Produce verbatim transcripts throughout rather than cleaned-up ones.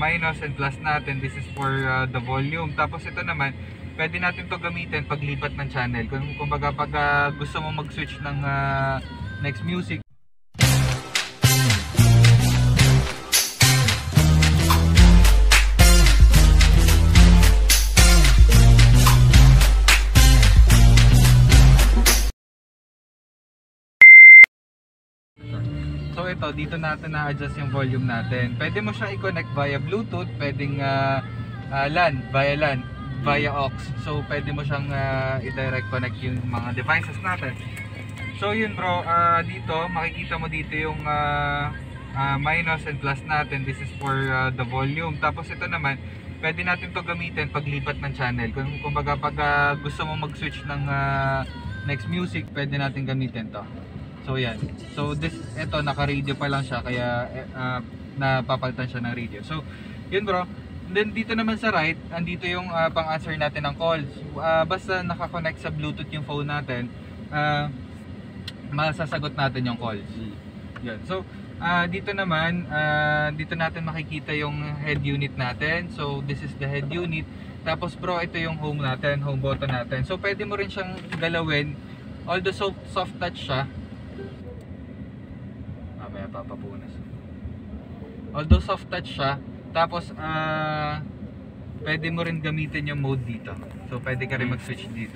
minus and plus natin, this is for uh, the volume. Tapos ito naman, pwede natin to gamitin paglipat ng channel. Kung kumbaga pag uh, gusto mo mag-switch ng uh, next music. So ito, dito natin na-adjust yung volume natin. Pwede mo siya i-connect via Bluetooth, pwedeng uh, uh, LAN, via LAN, via aux. So pwede mo siyang uh, i-direct connect yung mga devices natin. So yun bro, uh, dito makikita mo dito yung uh, uh, minus and plus natin. This is for uh, the volume. Tapos ito naman, pwede natin to gamitin paglipat ng channel. Kung kumbaga pag uh, gusto mo mag-switch ng uh, next music, pwede natin gamitin to. So yan. So this, ito naka-radio pa lang siya kaya uh, napapalitan siya ng radio. So yun bro. Then dito naman sa right, andito yung uh, pang-answer natin ng calls. Uh, basta naka-connect sa Bluetooth yung phone natin, uh, masasagot natin yung calls. Yan. So uh, dito naman, uh, dito natin makikita yung head unit natin. So this is the head unit. Tapos bro, ito yung home natin, home button natin. So pwede mo rin siyang galawin. Although soft, soft touch siya. Papapunas. Although soft touch siya, tapos uh, pwede mo rin gamitin yung mode dito. So pwede ka rin mag-switch dito.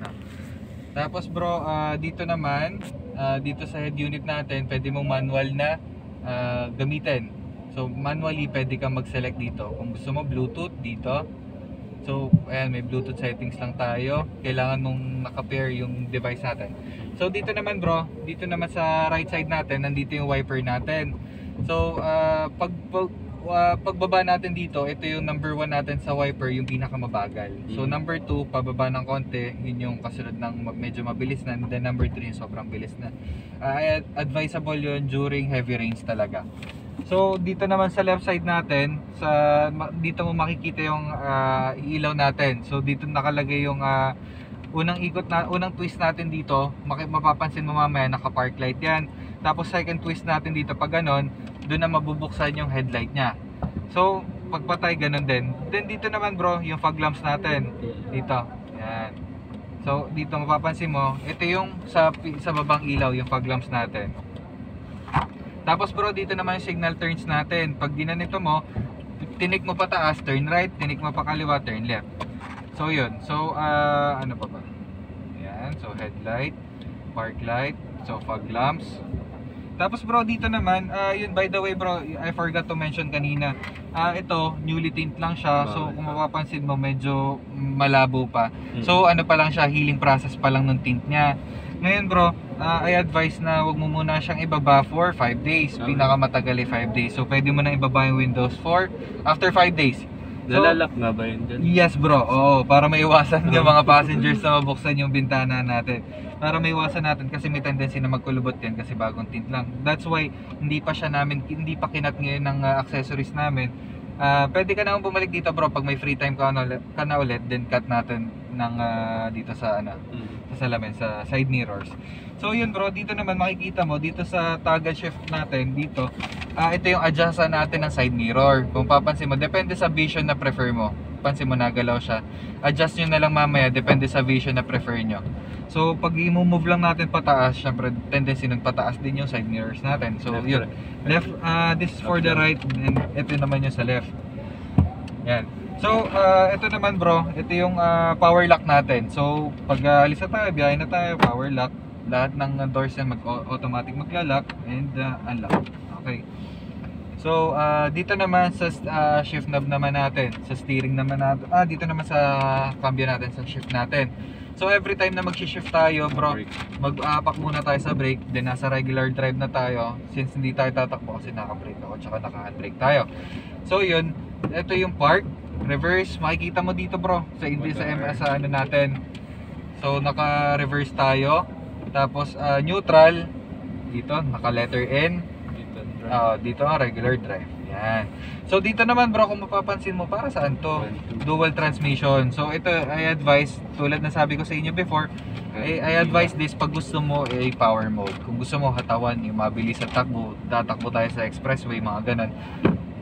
Tapos bro, uh, dito naman, uh, dito sa head unit natin, pwede mo manual na uh, gamitin. So manually pwede kang mag-select dito. Kung gusto mo Bluetooth dito. So ayan, may Bluetooth settings lang tayo. Kailangan mong naka-pair yung device natin. So dito naman bro, dito naman sa right side natin, nandito yung wiper natin. So uh, pag, pag uh, pagbaba natin dito, ito yung number one natin sa wiper, yung pinakamabagal. So number two, pababa ng konti, yun yung kasunod ng medyo mabilis na. And then number three, yung sobrang bilis na. Uh, advisable yun during heavy rains talaga. So dito naman sa left side natin, sa dito mo makikita yung uh, ilaw natin. So dito nakalagay yung uh, unang ikot na unang twist natin dito, mapapansin mo mamaya naka-park light 'yan. Tapos second twist natin dito pag ganon, doon na mabubuksan yung headlight niya. So pagpatay ganon din. Then dito naman bro, yung fog lamps natin dito. Yan. So dito mapapansin mo, ito yung sa sa babang ilaw yung fog lamps natin. Tapos bro, dito naman yung signal turns natin. Pag ginanito mo, tinik mo pataas, turn right, tinik mo pa kaliwa, turn left. So yun. So uh, ano pa ba? Yan. So headlight, park light, so fog lamps. Tapos bro, dito naman, uh, yun by the way bro, I forgot to mention kanina. Uh, ito, newly tint lang siya. So kung mapapansin mo, medyo malabo pa. So ano pa lang siya, healing process pa lang ng tint niya. Ngayon bro, uh, I advise na wag mo muna siyang ibaba for five days. Pinakamatagal ay five days. So pwede mo nang ibaba yung Windows four after five days. So, nalalak nga ba yun dyan? Yes bro, oo, para maiwasan yung mga passengers na mabuksan yung bintana natin. Para maiwasan natin kasi may tendency na magkulubot yan kasi bagong tint lang. That's why hindi pa siya namin, hindi pa kinat ngayon ng uh, accessories namin. Uh, pwede ka naman bumalik dito bro pag may free time ka na ulit, ka na ulit then cut natin ng uh, dito sa ano, mm. sa salamin, sa side mirrors. So yun bro, dito naman makikita mo dito sa toggle shift natin dito, uh, ito yung adjustan natin ng side mirror. Kung papansin mo, depende sa vision na prefer mo. Pansin mo nagalaw siya. Adjust nyo na lang mamaya, depende sa vision na prefer nyo. So pag i-move lang natin pataas, syempre tendency ng pataas din yung side mirrors natin. So left, yun, left, uh, this is for the right and ito naman yung sa left. Yan. So uh, ito naman bro, ito yung uh, power lock natin. So pag uh, alis na tayo, biyahe na tayo, power lock. Lahat ng doors yan mag-automatic magla-lock and uh, unlock. Okay. So uh, dito naman sa uh, shift knob naman natin, sa steering naman natin, ah dito naman sa cambio natin, sa shift natin. So every time na mag-shift tayo bro, mag-apak muna tayo sa brake, then nasa regular drive na tayo. Since hindi tayo tatakbo kasi naka-brake ako, tsaka naka-handbrake tayo. So yun, ito yung park, reverse, makikita mo dito bro, sa sa M S sa ano natin. So naka-reverse tayo, tapos uh, neutral, dito, naka-letter N, dito, uh, dito ang regular drive. Yan. So dito naman bro, kung mapapansin mo, para saan to? Dual transmission. So ito, I advise, tulad na sabi ko sa inyo before, I, I advise this pag gusto mo ay eh, power mode. Kung gusto mo hatawan, yung mabilis sa takbo, tatakbo tayo sa expressway, mga ganun.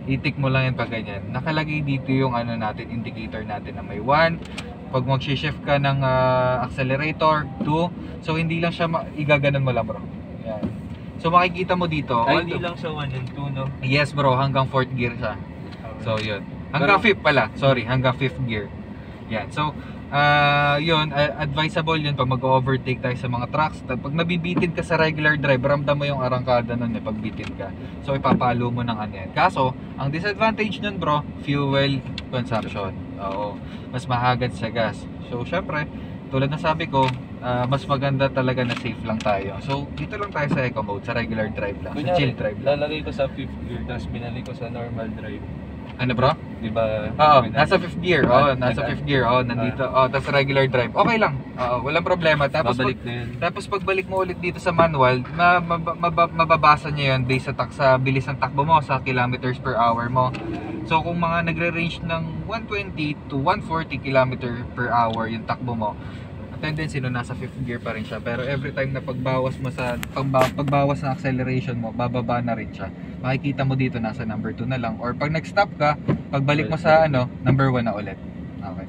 I-tick mo lang yan pag ganyan. Nakalagay dito yung ano natin, indicator natin na may one. Pag mag-shift ka ng uh, accelerator, two. So hindi lang siya, igaganon mo lang bro. Yan. So makikita mo dito. Ay, hindi lang siya one and two, no? Yes bro, hanggang fourth gear siya. So yun. Hanggang fifth pala, sorry, hanggang fifth gear. Yan. So, uh, yun, uh, advisable yun pag mag-overtake tayo sa mga trucks. Pag nabibitin ka sa regular drive, ramdam mo yung arangkada nun eh, pag bitin ka. So, ipapalo mo ng ano yan. Kaso, ang disadvantage nun bro, fuel consumption. Oo. Mas mahagad sa gas. So, syempre, tulad na sabi ko, uh, mas maganda talaga na safe lang tayo. So, dito lang tayo sa eco mode, sa regular drive lang, Kunyari, sa chill drive lang. lalagay ko sa fifth gear, tapos binalik ko sa normal drive. Ano bro? Di ba? Oo, nasa fifth gear. Oo, nasa Naka- fifth gear. Oo, nandito. Oo, tapos regular drive. Okay lang. Oo, walang problema. Tapos Babalik pag, na yun. tapos pagbalik mo ulit dito sa manual, ma, ma, ma, mababasa niya 'yon based sa tak sa bilis ng takbo mo, sa kilometers per hour mo. So kung mga nagre-range ng one twenty to one forty kilometer per hour yung takbo mo, tendency no nasa fifth gear pa rin siya. Pero every time na pagbawas mo sa pagba, pagbawas ng acceleration mo, bababa na rin siya. Makikita mo dito nasa number two na lang, or pag nag-stop ka, pagbalik mo sa ano, number one na ulit. Okay.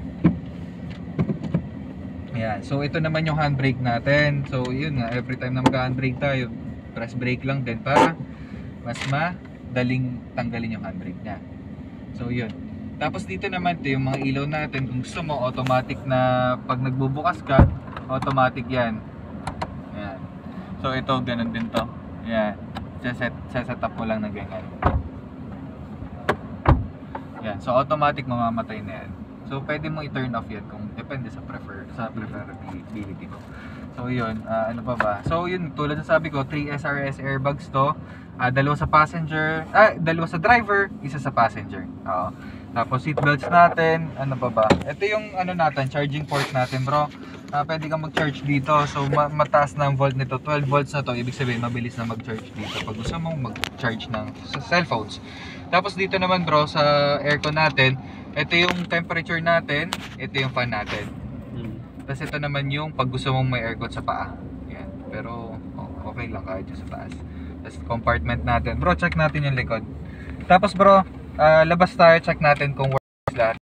Ayan. So ito naman yung handbrake natin. So yun nga, every time na mag-handbrake tayo, press brake lang din para mas madaling tanggalin yung handbrake niya. So yun. Tapos dito naman ito yung mga ilaw natin. Kung gusto mo, automatic na pag nagbubukas ka, automatic yan. Ayan. So ito, ganun din to. Ayan. Set, set up mo lang na ganyan. Yan. So automatic mamamatay na yan. So pwede mo i-turn off yan kung depende sa prefer sa preferability mo. So yun, uh, ano pa ba? So yun, tulad ng sabi ko, three S R S airbags to. Uh, dalawa sa passenger, ah, dalawa sa driver, isa sa passenger. Oo. Tapos seat belts natin, ano pa ba? Ito yung ano natin, charging port natin, bro. Uh, pwede kang mag-charge dito. So ma mataas na ang volt nito, twelve volts na to. Ibig sabihin mabilis na mag-charge dito pag gusto mong mag-charge ng sa cellphones. Tapos dito naman bro, sa aircon natin, ito yung temperature natin, ito yung fan natin. Hmm. Tapos ito naman yung pag gusto mong may aircon sa paa. Yan. Pero oh, okay lang kahit yung sa taas. Tapos compartment natin. Bro, check natin yung likod. Tapos bro, uh, labas tayo, check natin kung works lahat.